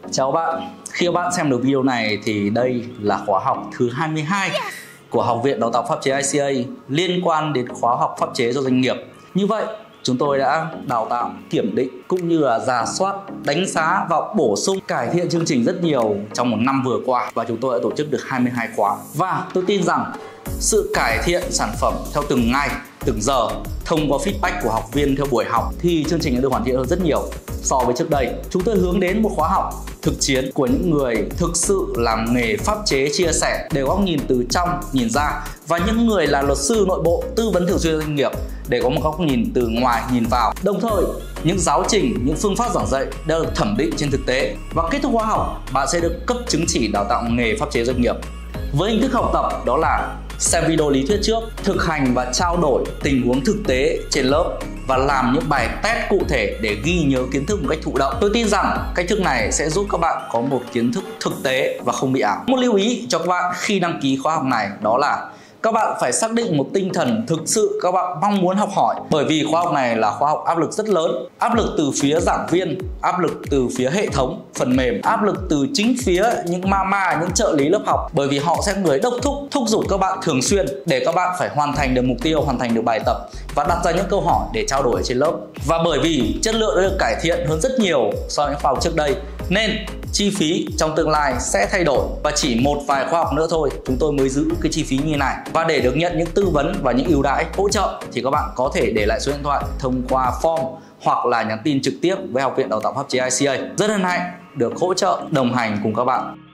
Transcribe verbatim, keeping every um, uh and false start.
Chào bạn, khi các bạn xem được video này thì đây là khóa học thứ hai mươi hai của Học viện Đào tạo Pháp chế i xê a liên quan đến khóa học pháp chế cho doanh nghiệp. Như vậy, chúng tôi đã đào tạo, kiểm định cũng như là rà soát, đánh giá và bổ sung cải thiện chương trình rất nhiều trong một năm vừa qua, và chúng tôi đã tổ chức được hai mươi hai khóa. Và tôi tin rằng sự cải thiện sản phẩm theo từng ngày, từng giờ thông qua feedback của học viên theo buổi học thì chương trình đã được hoàn thiện hơn rất nhiều so với trước đây. Chúng tôi hướng đến một khóa học thực chiến của những người thực sự làm nghề pháp chế, chia sẻ để góc nhìn từ trong nhìn ra, và những người là luật sư nội bộ tư vấn thường xuyên doanh nghiệp để có một góc nhìn từ ngoài nhìn vào. Đồng thời, những giáo trình, những phương pháp giảng dạy đã được thẩm định trên thực tế, và kết thúc khóa học bạn sẽ được cấp chứng chỉ đào tạo nghề pháp chế doanh nghiệp. Với hình thức học tập đó là xem video lý thuyết trước, thực hành và trao đổi tình huống thực tế trên lớp và làm những bài test cụ thể để ghi nhớ kiến thức một cách thụ động. Tôi tin rằng cách thức này sẽ giúp các bạn có một kiến thức thực tế và không bị ảo. Một lưu ý cho các bạn khi đăng ký khóa học này đó là các bạn phải xác định một tinh thần thực sự các bạn mong muốn học hỏi, bởi vì khóa học này là khóa học áp lực rất lớn. Áp lực từ phía giảng viên, áp lực từ phía hệ thống, phần mềm, áp lực từ chính phía những mama, những trợ lý lớp học, bởi vì họ sẽ người đốc thúc, thúc giục các bạn thường xuyên để các bạn phải hoàn thành được mục tiêu, hoàn thành được bài tập và đặt ra những câu hỏi để trao đổi ở trên lớp. Và bởi vì chất lượng đã được cải thiện hơn rất nhiều so với khóa học trước đây, nên chi phí trong tương lai sẽ thay đổi, và chỉ một vài khóa học nữa thôi chúng tôi mới giữ cái chi phí như này. Và để được nhận những tư vấn và những ưu đãi hỗ trợ thì các bạn có thể để lại số điện thoại thông qua form hoặc là nhắn tin trực tiếp với Học viện Đào tạo Pháp chế i xê a. Rất hân hạnh được hỗ trợ, đồng hành cùng các bạn.